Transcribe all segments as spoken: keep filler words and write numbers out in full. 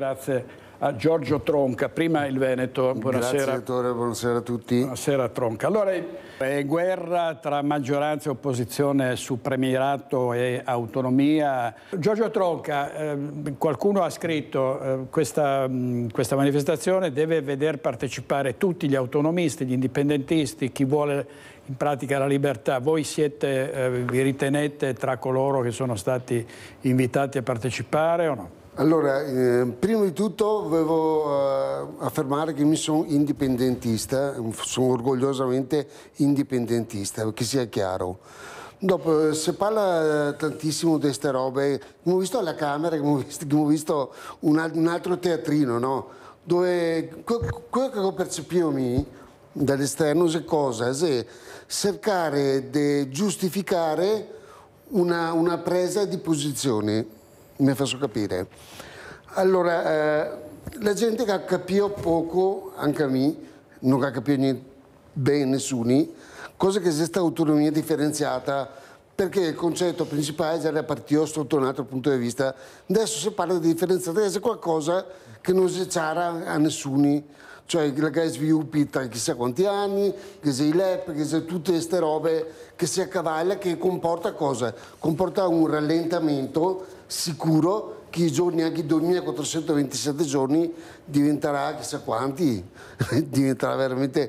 grazie a Giorgio Tronca. Prima il Veneto, buonasera. Grazie direttore, buonasera a tutti. Buonasera Tronca. Allora, è guerra tra maggioranza e opposizione su premierato e autonomia. Giorgio Tronca, eh, qualcuno ha scritto eh, questa, mh, questa manifestazione deve veder partecipare tutti gli autonomisti, gli indipendentisti, chi vuole in pratica la libertà. Voi siete, eh, vi ritenete tra coloro che sono stati invitati a partecipare o no? Allora, eh, prima di tutto volevo eh, affermare che mi sono indipendentista, sono orgogliosamente indipendentista, che sia chiaro. Dopo, se parla tantissimo di queste robe, come ho visto alla Camera, come ho visto, come ho visto un, un altro teatrino, no? Dove quello che ho percepito dall'esterno è cosa? È cercare di giustificare una, una presa di posizione. Mi faccio capire. Allora, eh, la gente che ha capito poco, anche a me, non ha capito niente, bene nessuno, cosa che è questa autonomia differenziata, perché il concetto principale era partito sotto un altro punto di vista. Adesso si parla di differenziata, è qualcosa che non si c'era a nessuno, cioè che sviluppi tra chissà quanti anni, che sia i L E P, che sia tutte queste robe che si accavalla, che comporta cosa? Comporta un rallentamento sicuro che i giorni, anche i duemilaquattrocentoventisette giorni, diventerà chissà quanti, diventerà veramente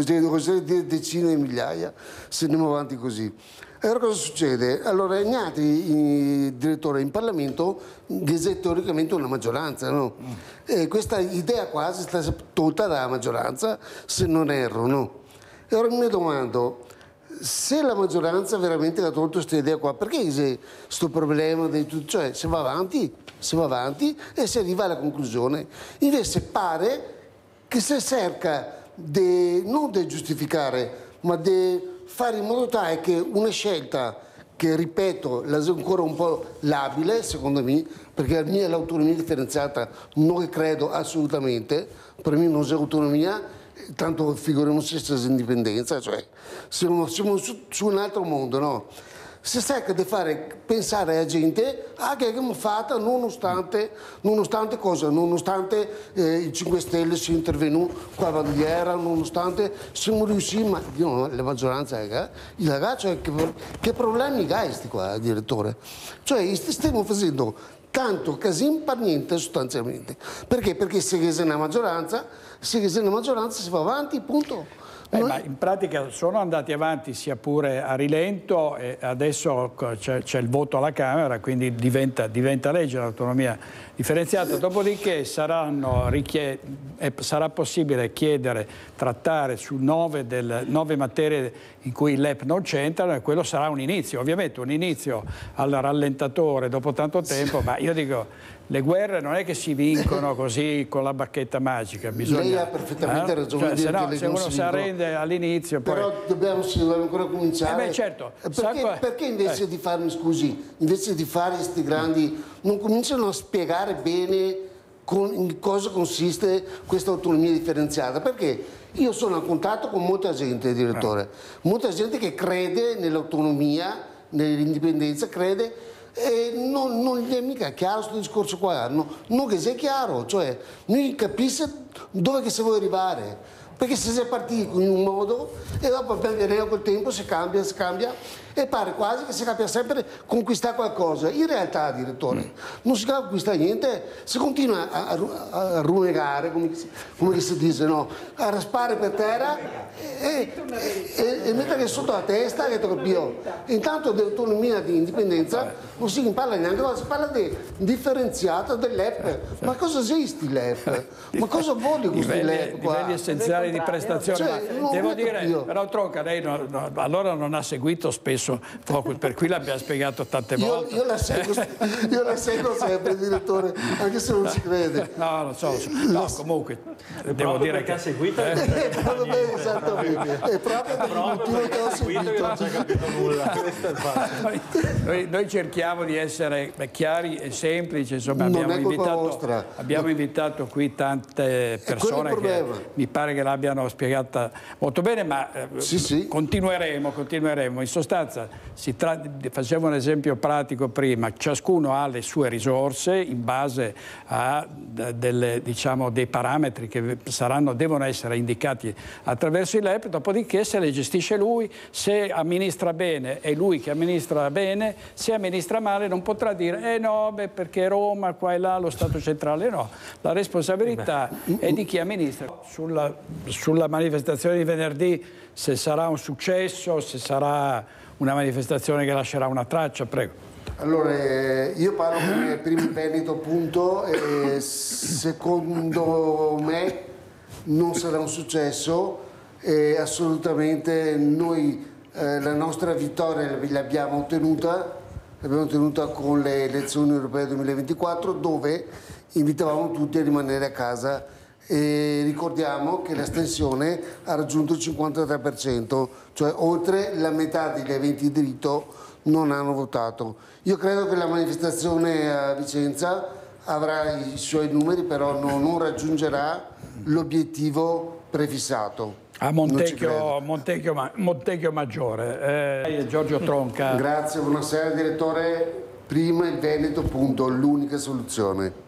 decine di migliaia, se andiamo avanti così. Allora cosa succede? Allora Ignati, il direttore in Parlamento, è teoricamente una maggioranza, no? E questa idea quasi è stata tolta dalla maggioranza, se non erro, no? E ora mi domando, se la maggioranza veramente ha tolto questa idea qua, perché c'è questo problema di tutto? Cioè, si va avanti, si va avanti e si arriva alla conclusione. Invece pare che si cerca de, non di giustificare, ma di fare in modo tale che una scelta che, ripeto, è ancora un po' labile, secondo me, perché la mia l'autonomia differenziata non credo assolutamente, per me non c'è autonomia, tanto figuriamoci se c'è indipendenza, cioè siamo, siamo su, su un altro mondo, no? Si cerca di fare pensare alla gente ah, che abbiamo fatto nonostante, nonostante cosa? Nonostante eh, i cinque Stelle si è intervenuto qua a bandiera, nonostante siamo riusciti, ma io, la maggioranza è il ragazzo, che, che problemi hai sti qua, direttore? Cioè stiamo facendo tanto casino per niente sostanzialmente. Perché? Perché se c'è una maggioranza, se c'è una maggioranza si va avanti, punto. Eh, ma in pratica sono andati avanti sia pure a rilento e adesso c'è il voto alla Camera, quindi diventa, diventa legge l'autonomia differenziata, dopodiché saranno eh, sarà possibile chiedere, trattare su nove, del, nove materie in cui l'E P non c'entrano e quello sarà un inizio, ovviamente un inizio al rallentatore dopo tanto tempo, ma io dico le guerre non è che si vincono così con la bacchetta magica, bisogna... Lei ha perfettamente eh? ragione, cioè, dire se, no, che se uno si arrende all'inizio poi... Però dobbiamo, si deve ancora cominciare. Eh beh, certo. Perché, perché invece eh. di farmi, scusi, invece di fare questi grandi, non cominciano a spiegare bene con, in cosa consiste questa autonomia differenziata? Perché io sono a contatto con molta gente, direttore, eh. molta gente che crede nell'autonomia, nell'indipendenza, crede... E non, non gli è mica chiaro questo discorso qua, no, non che sia chiaro, cioè non capisce dove che si vuole arrivare, perché se si è partiti in un modo e dopo pian col tempo si cambia, si cambia e pare quasi che si capisca sempre conquistare qualcosa. In realtà, direttore, non si conquista niente, si continua a, a, a runegare, come, come si dice, no? A raspare per terra e, e, e, e mettere sotto la testa, che capito? Intanto di autonomia, di indipendenza non si parla neanche, si parla di differenziata dell'E P. Ma cosa esiste l'E P? Ma cosa vuole questo l'E P qua? Livelli essenziali di prestazione, cioè, ma devo dire, però Tronca, lei no, no, allora non ha seguito spesso Focus, per cui l'abbiamo spiegato tante volte. Io, io, la seguo, io la seguo sempre, direttore, anche se non ci crede. No, lo so, lo so. No, comunque, devo dire che... ha seguito... Eh? È proprio bene, esattamente. È proprio per il motivo che ho seguito. Che non ci ha capito nulla. noi, noi, noi cerchiamo di essere chiari e semplici, insomma, non abbiamo, è colpa invitato, vostra. abbiamo invitato qui tante persone che mi pare che l'abbiano spiegata molto bene, ma eh, sì, sì. Continueremo, continueremo. In sostanza, si facevo un esempio pratico prima, ciascuno ha le sue risorse in base a delle, diciamo, dei parametri che saranno, devono essere indicati attraverso il L E P, dopodiché se le gestisce lui, se amministra bene è lui che amministra bene, se amministra male non potrà dire eh no, beh, perché Roma, qua e là, lo Stato centrale, no. La responsabilità è di chi amministra. Sulla, sulla manifestazione di venerdì, se sarà un successo, se sarà una manifestazione che lascerà una traccia, prego. Allora, eh, io parlo come primo Veneto, appunto, e secondo me non sarà un successo e assolutamente noi eh, la nostra vittoria l'abbiamo ottenuta, l'abbiamo ottenuta con le elezioni europee duemilaventiquattro, dove invitavamo tutti a rimanere a casa. E ricordiamo che l'astensione ha raggiunto il cinquantatré per cento, cioè oltre la metà degli aventi diritto non hanno votato. Io credo che la manifestazione a Vicenza avrà i suoi numeri, però no, non raggiungerà l'obiettivo prefissato. A Montecchio, Montecchio, Montecchio Maggiore. Eh, Giorgio Tronca. Grazie, buonasera direttore. Prima il Veneto, punto, l'unica soluzione.